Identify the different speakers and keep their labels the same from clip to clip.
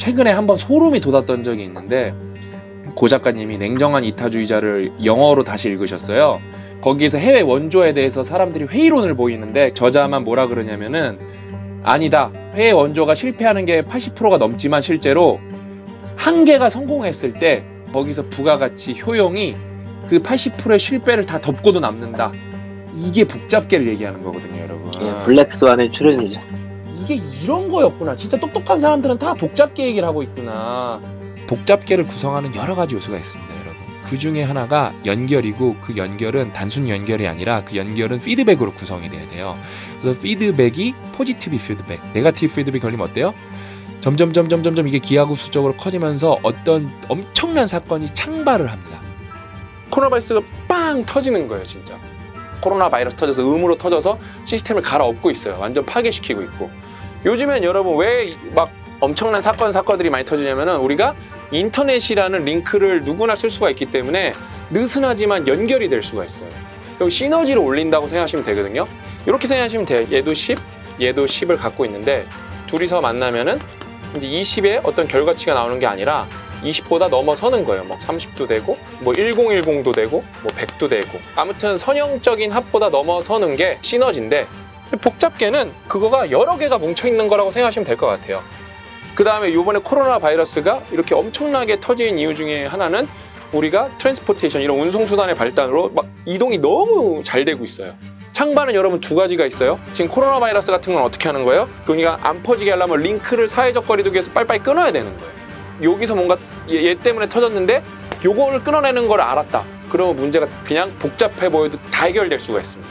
Speaker 1: 최근에 한번 소름이 돋았던 적이 있는데, 고 작가님이 냉정한 이타주의자를 영어로 다시 읽으셨어요. 거기에서 해외 원조에 대해서 사람들이 회의론을 보이는데 저자만 뭐라 그러냐면은, 아니다, 해외 원조가 실패하는 게 80%가 넘지만 실제로 한 개가 성공했을 때 거기서 부가가치 효용이 그 80%의 실패를 다 덮고도 남는다. 이게 복잡계를 얘기하는 거거든요, 여러분.
Speaker 2: 블랙스완의 출연이죠.
Speaker 1: 이게 이런 거였구나. 진짜 똑똑한 사람들은 다 복잡계 얘기를 하고 있구나. 복잡계를 구성하는 여러 가지 요소가 있습니다, 여러분. 그 중에 하나가 연결이고, 그 연결은 단순 연결이 아니라 그 연결은 피드백으로 구성이 돼야 돼요. 그래서 피드백이 포지티브 피드백, 네거티브 피드백이 걸리면 어때요? 점점 이게 기하급수적으로 커지면서 어떤 엄청난 사건이 창발을 합니다. 코로나 바이러스가 빵 터지는 거예요, 진짜. 코로나 바이러스 터져서 음으로 터져서 시스템을 갈아엎고 있어요. 완전 파괴시키고 있고. 요즘엔 여러분 왜 막 엄청난 사건들이 많이 터지냐면은 우리가 인터넷이라는 링크를 누구나 쓸 수가 있기 때문에 느슨하지만 연결이 될 수가 있어요. 그럼 시너지를 올린다고 생각하시면 되거든요. 이렇게 생각하시면 돼요. 얘도 10, 얘도 10을 갖고 있는데 둘이서 만나면은 이제 20의 어떤 결과치가 나오는 게 아니라 20보다 넘어서는 거예요. 뭐 30도 되고, 뭐 1010도 되고, 뭐 100도 되고. 아무튼 선형적인 합보다 넘어서는 게 시너지인데, 복잡계는 그거가 여러 개가 뭉쳐있는 거라고 생각하시면 될 것 같아요. 그 다음에 이번에 코로나 바이러스가 이렇게 엄청나게 터진 이유 중에 하나는 우리가 트랜스포테이션, 이런 운송수단의 발달으로 막 이동이 너무 잘 되고 있어요. 창반은 여러분 두 가지가 있어요. 지금 코로나 바이러스 같은 건 어떻게 하는 거예요? 그러니까 안 퍼지게 하려면 링크를 사회적 거리두기에서 빨리빨리 끊어야 되는 거예요. 여기서 뭔가 얘 때문에 터졌는데 요거를 끊어내는 걸 알았다. 그러면 문제가 그냥 복잡해 보여도 다 해결될 수가 있습니다.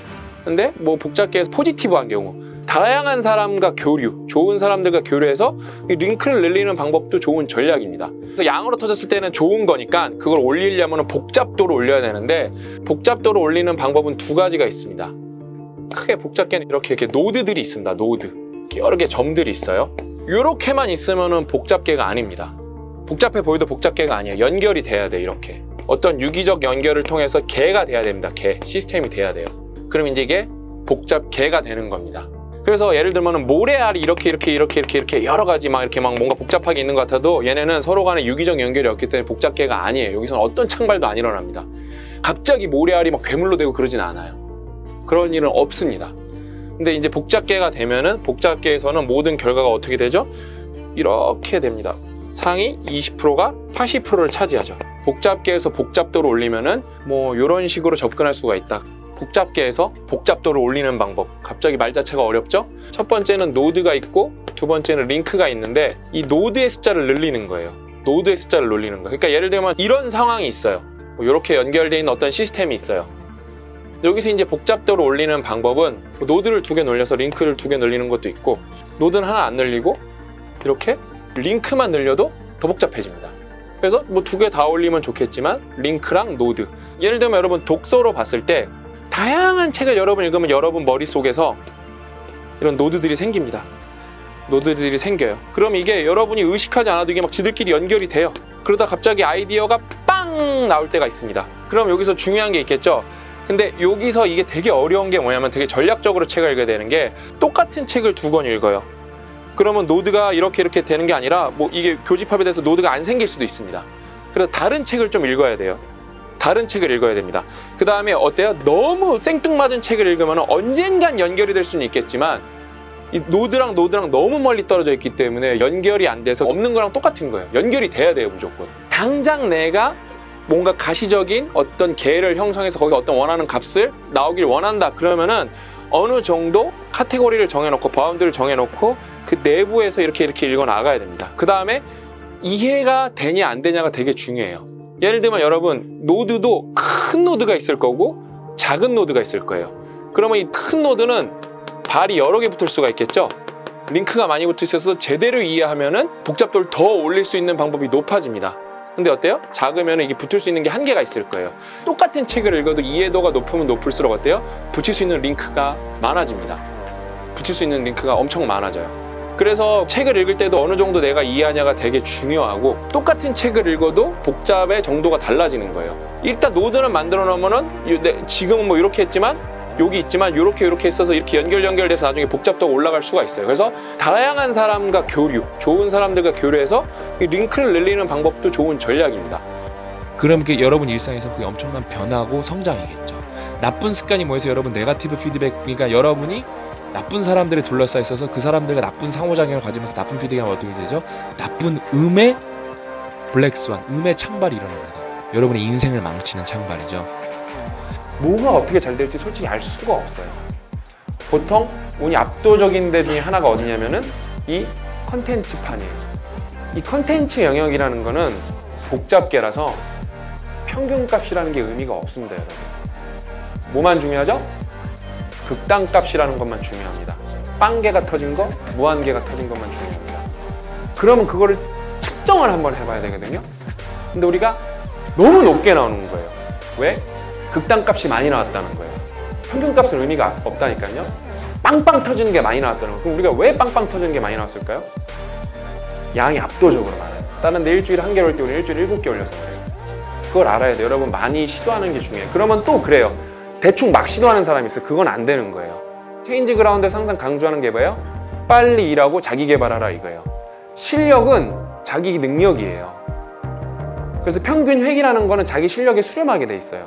Speaker 1: 근데 뭐 복잡계에서 포지티브한 경우, 다양한 사람과 교류, 좋은 사람들과 교류해서 이 링크를 늘리는 방법도 좋은 전략입니다. 그래서 양으로 터졌을 때는 좋은 거니까 그걸 올리려면 복잡도를 올려야 되는데, 복잡도를 올리는 방법은 두 가지가 있습니다. 크게 복잡계는 이렇게 노드들이 있습니다. 노드. 여러 개 점들이 있어요. 이렇게만 있으면 복잡계가 아닙니다. 복잡해 보여도 복잡계가 아니에요. 연결이 돼야 돼요. 이렇게 어떤 유기적 연결을 통해서 개가 돼야 됩니다. 개, 시스템이 돼야 돼요. 그럼 이제 이게 복잡계가 되는 겁니다. 그래서 예를 들면 모래알이 이렇게 여러 가지 막 이렇게 막 뭔가 복잡하게 있는 것 같아도 얘네는 서로 간에 유기적 연결이 없기 때문에 복잡계가 아니에요. 여기서는 어떤 창발도 안 일어납니다. 갑자기 모래알이 막 괴물로 되고 그러진 않아요. 그런 일은 없습니다. 근데 이제 복잡계가 되면은, 복잡계에서는 모든 결과가 어떻게 되죠? 이렇게 됩니다. 상위 20%가 80%를 차지하죠. 복잡계에서 복잡도를 올리면은 뭐 이런 식으로 접근할 수가 있다. 복잡계에서 복잡도를 올리는 방법. 갑자기 말 자체가 어렵죠? 첫 번째는 노드가 있고, 두 번째는 링크가 있는데, 이 노드의 숫자를 늘리는 거예요. 노드의 숫자를 늘리는 거예요. 그러니까 예를 들면 이런 상황이 있어요. 이렇게 연결되어 있는 어떤 시스템이 있어요. 여기서 이제 복잡도를 올리는 방법은 노드를 두 개 늘려서 링크를 두 개 늘리는 것도 있고, 노드는 하나 안 늘리고 이렇게 링크만 늘려도 더 복잡해집니다. 그래서 뭐 두 개 다 올리면 좋겠지만 링크랑 노드. 예를 들면 여러분 독서로 봤을 때 다양한 책을 여러분 읽으면 여러분 머릿속에서 이런 노드들이 생깁니다. 노드들이 생겨요. 그럼 이게 여러분이 의식하지 않아도 이게 막 지들끼리 연결이 돼요. 그러다 갑자기 아이디어가 빵 나올 때가 있습니다. 그럼 여기서 중요한 게 있겠죠. 근데 여기서 이게 되게 어려운 게 뭐냐면, 되게 전략적으로 책을 읽어야 되는 게, 똑같은 책을 두 권 읽어요. 그러면 노드가 이렇게 되는 게 아니라 뭐 이게 교집합이 돼서 노드가 안 생길 수도 있습니다. 그래서 다른 책을 좀 읽어야 돼요. 다른 책을 읽어야 됩니다. 그 다음에 어때요? 너무 생뚱맞은 책을 읽으면 언젠간 연결이 될 수는 있겠지만, 이 노드랑 너무 멀리 떨어져 있기 때문에 연결이 안 돼서 없는 거랑 똑같은 거예요. 연결이 돼야 돼요, 무조건. 당장 내가 뭔가 가시적인 어떤 개를 형성해서 거기서 어떤 원하는 값을 나오길 원한다. 그러면은 어느 정도 카테고리를 정해놓고, 바운드를 정해놓고 그 내부에서 이렇게 읽어 나가야 됩니다. 그 다음에 이해가 되냐 안 되냐가 되게 중요해요. 예를 들면 여러분, 노드도 큰 노드가 있을 거고 작은 노드가 있을 거예요. 그러면 이 큰 노드는 발이 여러 개 붙을 수가 있겠죠. 링크가 많이 붙어 있어서 제대로 이해하면은 복잡도를 더 올릴 수 있는 방법이 높아집니다. 근데 어때요? 작으면 이게 붙을 수 있는 게 한계가 있을 거예요. 똑같은 책을 읽어도 이해도가 높으면 높을수록 어때요? 붙일 수 있는 링크가 많아집니다. 붙일 수 있는 링크가 엄청 많아져요. 그래서 책을 읽을 때도 어느 정도 내가 이해하냐가 되게 중요하고, 똑같은 책을 읽어도 복잡의 정도가 달라지는 거예요. 일단 노드는 만들어 놓으면은 지금은 뭐 이렇게 했지만 여기 있지만 이렇게 있어서 이렇게 연결돼서 나중에 복잡도가 올라갈 수가 있어요. 그래서 다양한 사람과 교류, 좋은 사람들과 교류해서 이 링크를 늘리는 방법도 좋은 전략입니다. 그럼 여러분 일상에서 그게 엄청난 변화고 성장이겠죠. 나쁜 습관이 뭐해서 여러분 네거티브 피드백, 그러니까 여러분이 나쁜 사람들에 둘러싸여 있어서 그 사람들과 나쁜 상호작용을 가지면서 나쁜 피드백이 어떻게 되죠? 나쁜 음의 블랙스완, 음의 창발이 일어납니다. 여러분의 인생을 망치는 창발이죠. 뭐가 어떻게 잘 될지 솔직히 알 수가 없어요. 보통 운이 압도적인 데 중에 하나가 어디냐면은 이 컨텐츠판이에요. 이 컨텐츠 영역이라는 거는 복잡계라서 평균값이라는 게 의미가 없습니다, 여러분. 뭐만 중요하죠? 극단값이라는 것만 중요합니다. 빵개가 터진 거, 무한개가 터진 것만 중요합니다. 그러면 그거를 측정을 한번 해봐야 되거든요. 근데 우리가 너무 높게 나오는 거예요. 왜? 극단값이 많이 나왔다는 거예요. 평균값은 의미가 없다니까요. 빵빵 터지는 게 많이 나왔다는 거예요. 그럼 우리가 왜 빵빵 터지는 게 많이 나왔을까요? 양이 압도적으로 많아요. 다른 데 일주일에 한 개 올 때 우리 일주일에 7개 올려서 그래요. 그걸 알아야 돼요. 여러분 많이 시도하는 게 중요해요. 그러면 또 그래요. 대충 막 시도하는 사람이 있어요. 그건 안 되는 거예요. 체인지 그라운드에서 항상 강조하는 게 뭐예요? 빨리 일하고 자기 개발하라 이거예요. 실력은 자기 능력이에요. 그래서 평균 획이라는 거는 자기 실력에 수렴하게 돼 있어요.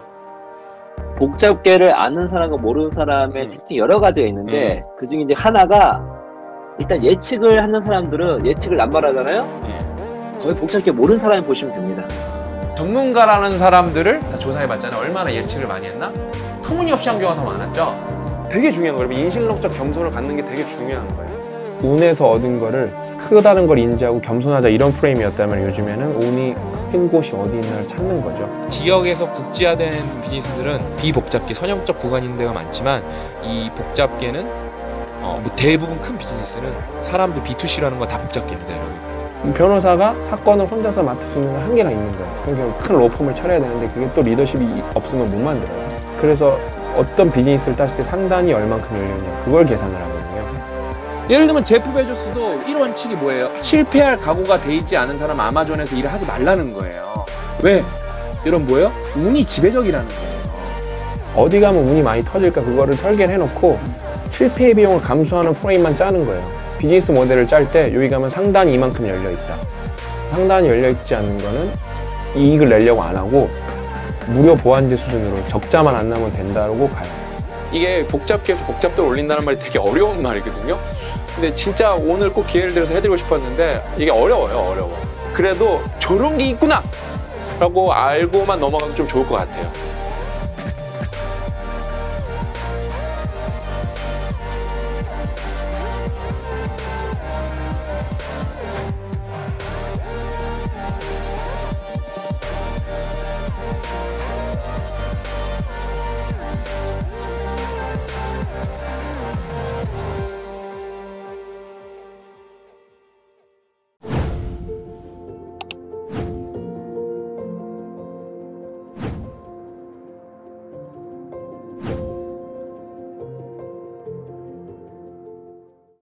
Speaker 2: 복잡계를 아는 사람과 모르는 사람의 특징 여러 가지가 있는데 그 중에 이제 하나가 일단 예측을 하는 사람들은 예측을 남발하잖아요. 거의 복잡계 모르는 사람을 보시면 됩니다.
Speaker 1: 전문가라는 사람들을 다 조사해봤잖아요. 얼마나 예측을 많이 했나? 터무니없이 한 경우가 더 많았죠. 되게 중요한 거예요. 인실력적 겸손을 갖는 게 되게 중요한 거예요. 운에서 얻은 거를 크다는 걸 인지하고 겸손하자 이런 프레임이었다면 요즘에는 운이 큰 곳이 어디 있나를 찾는 거죠. 지역에서 극지화된 비즈니스들은 비복잡계, 선형적 구간인 데가 많지만 이 복잡계는 대부분 큰 비즈니스는 사람들 B2C라는 건 다 복잡계입니다, 여러분. 변호사가 사건을 혼자서 맡을 수 있는 한계가 있는 거예요. 그러니까 큰 로펌을 차려야 되는데 그게 또 리더십이 없으면 못 만들어요. 그래서 어떤 비즈니스를 따질 때 상단이 얼만큼 열리느냐 그걸 계산을 하거든요. 예를 들면 제프 베조스도 1원칙이 뭐예요? 실패할 각오가 돼 있지 않은 사람은 아마존에서 일을 하지 말라는 거예요. 왜? 여러분 뭐예요? 운이 지배적이라는 거예요. 어디 가면 운이 많이 터질까 그거를 설계를 해놓고 실패의 비용을 감수하는 프레임만 짜는 거예요. 비즈니스 모델을 짤 때 여기 가면 상단이 이만큼 열려있다. 상단이 열려있지 않는 거는 이익을 내려고 안 하고 무료 보완제 수준으로 적자만 안 나면 된다고 가요. 이게 복잡계에서 복잡도를 올린다는 말이 되게 어려운 말이거든요. 근데 진짜 오늘 꼭 기회를 들어서 해드리고 싶었는데 이게 어려워요. 그래도 저런 게 있구나 라고 알고만 넘어가면 좀 좋을 것 같아요.